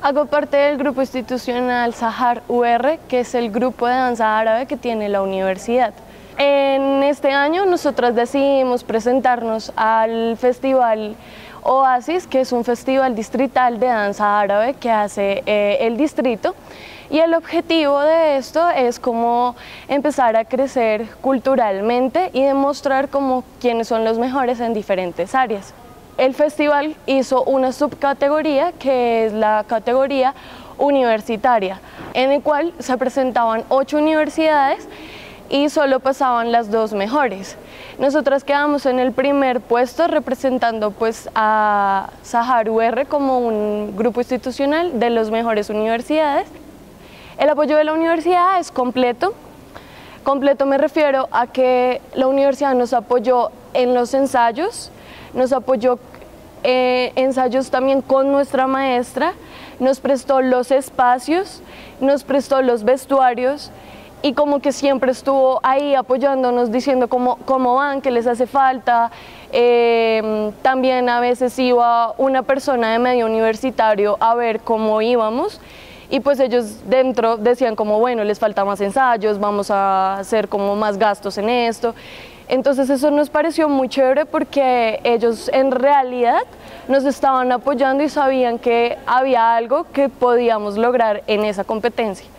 Hago parte del grupo institucional Sahar UR, que es el grupo de danza árabe que tiene la universidad. En este año nosotras decidimos presentarnos al festival Oasis, que es un festival distrital de danza árabe que hace el distrito, y el objetivo de esto es como empezar a crecer culturalmente y demostrar como quiénes son los mejores en diferentes áreas. El festival hizo una subcategoría que es la categoría universitaria, en el cual se presentaban 8 universidades y solo pasaban las 2 mejores. Nosotras quedamos en el primer puesto representando pues a Sahar UR como un grupo institucional de las mejores universidades. El apoyo de la universidad es completo. Completo me refiero a que la universidad nos apoyó en los ensayos, nos apoyó ensayos también con nuestra maestra, nos prestó los espacios, nos prestó los vestuarios y como que siempre estuvo ahí apoyándonos, diciendo cómo van, qué les hace falta. También a veces iba una persona de medio universitario a ver cómo íbamos y pues ellos dentro decían como bueno, les falta más ensayos, vamos a hacer como más gastos en esto. Entonces eso nos pareció muy chévere porque ellos en realidad nos estaban apoyando y sabían que había algo que podíamos lograr en esa competencia.